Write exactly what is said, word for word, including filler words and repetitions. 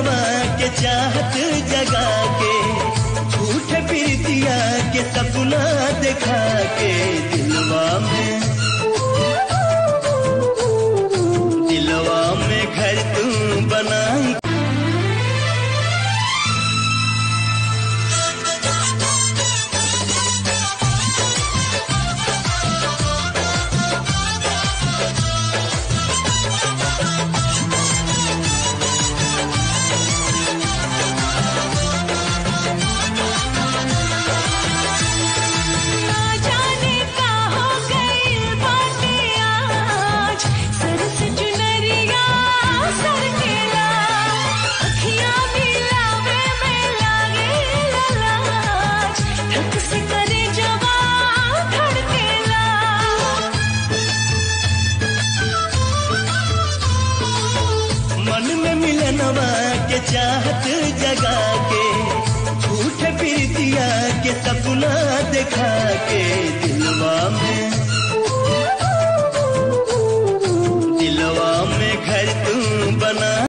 मिलनवा के चाहत जगा के, झूठे प्रीतिया के सपना दिखा के, दिलवा में दिलवा में घर तू बनाई। मिलनवा के चाहत जगा के, झूठे प्रीतिया के सपना दिखा के, दिलवा में